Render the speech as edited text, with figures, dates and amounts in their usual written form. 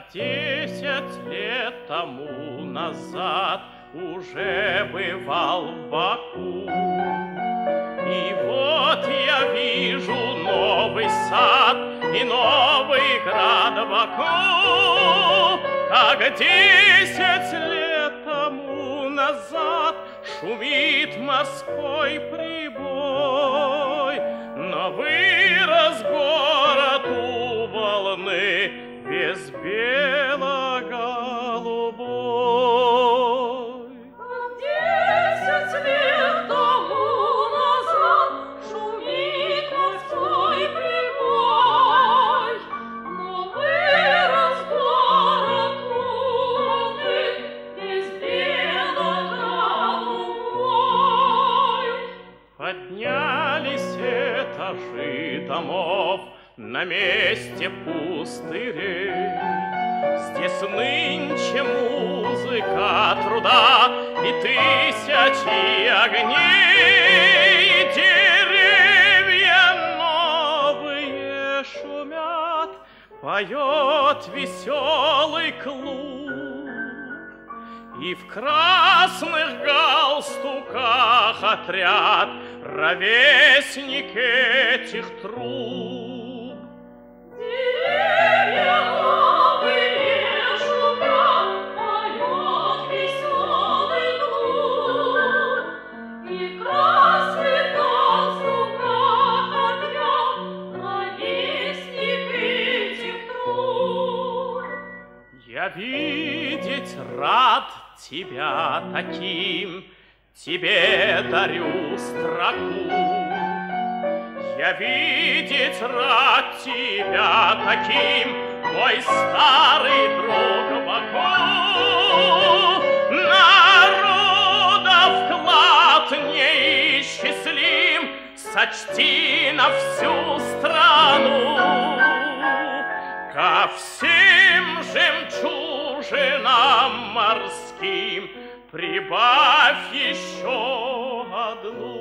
10 лет тому назад уже бывал в Баку. И вот я вижу новый сад и новый град Баку, как 10 лет тому назад шумит морской прибой, но вырос город у волны весь бело-голубой. 10 лет тому назад шумит морской прибой, но вырос город у волны весь бело-голубой. Поднялись этажи домов на месте пустырей. Здесь нынче музыка труда и тысячи огней. Деревья новые шумят, поет веселый клуб. И в красных галстуках отряд ровесник этих труб. Деревья новые шумят, поет веселый клуб. И в красных галстуках отряд ровесник этих труб. Я видеть рад тебя таким, тебе дарю строку. Я видеть рад тебя таким, мой старый друг Баку. Народа вклад неисчислим, сочти на всю страну. Ко всем жемчужинам морским прибавь еще одну.